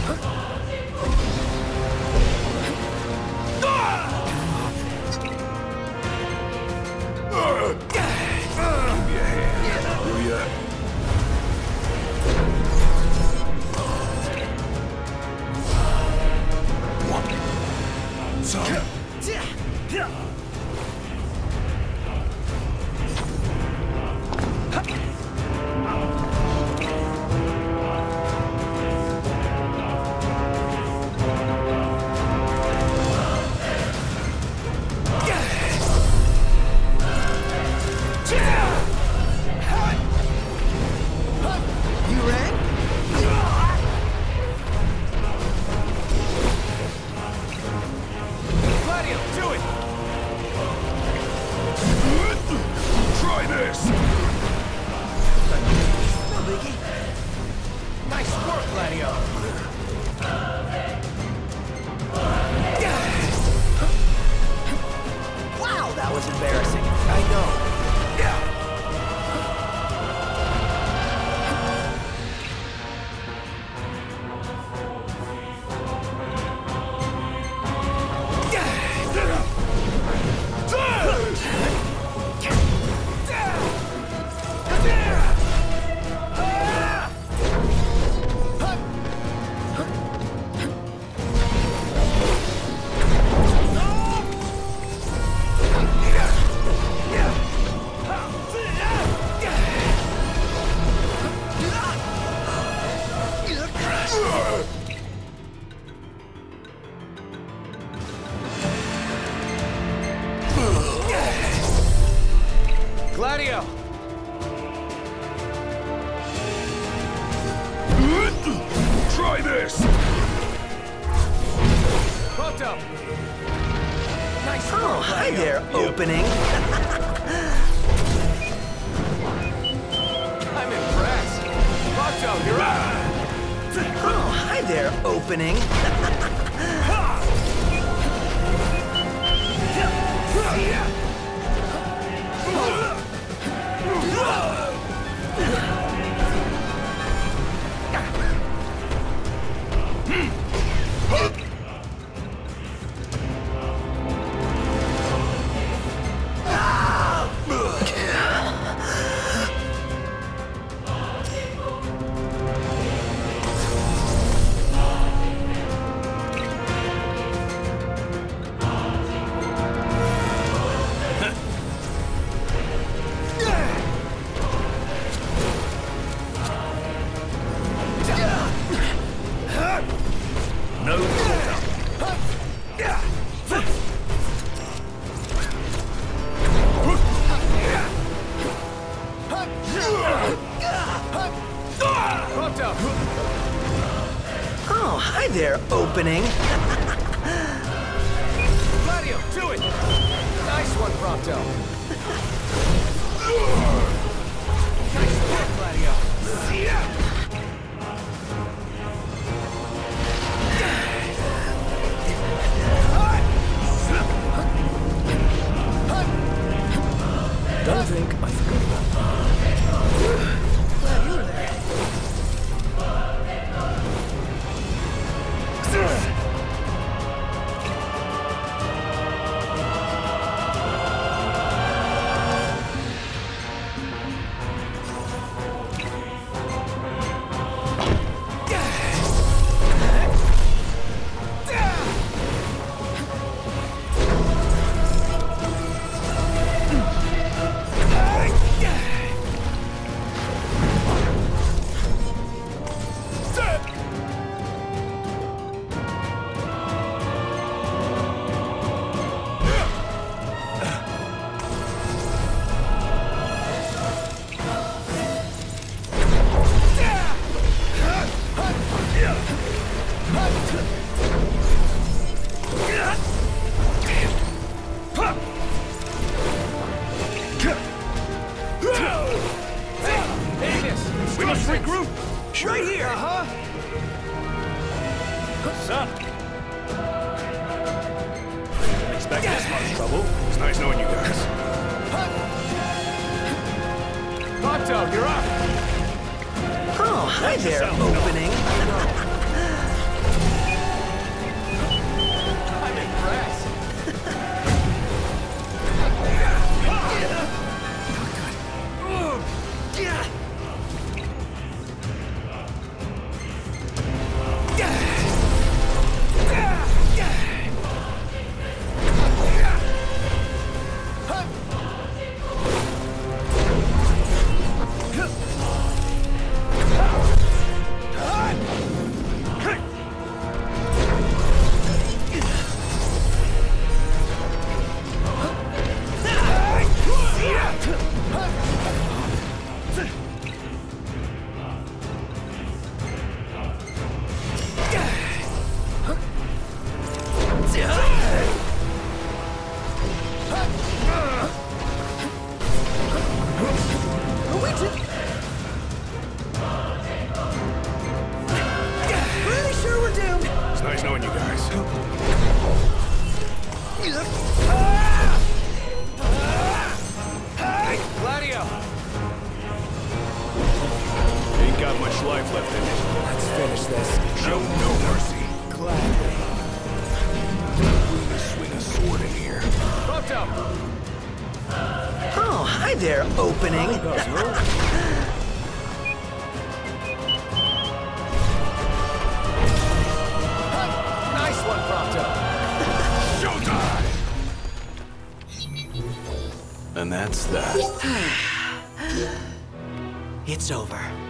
Try this! Pronto! Nice work, Oh, hi Mario. there, opening. I'm impressed. Pronto, you're up! Oh, hi there, opening. Oh, hi there, opening. Mario, do it! Nice one, Pronto. Nice work, Mario. Don't think I forgot about that. Glad you were there. We must regroup! Right here! Son! Didn't expect this much trouble. It's nice knowing you guys. Pronto, you're up! Oh, hi there, yourself, opening. Gladio! Ain't got much life left in it. Let's finish this. Show no mercy. Gladly. Don't swing a sword in here. Prompto! Oh, hi there, opening. Nice one, Prompto! Showtime! And that's that. It's over.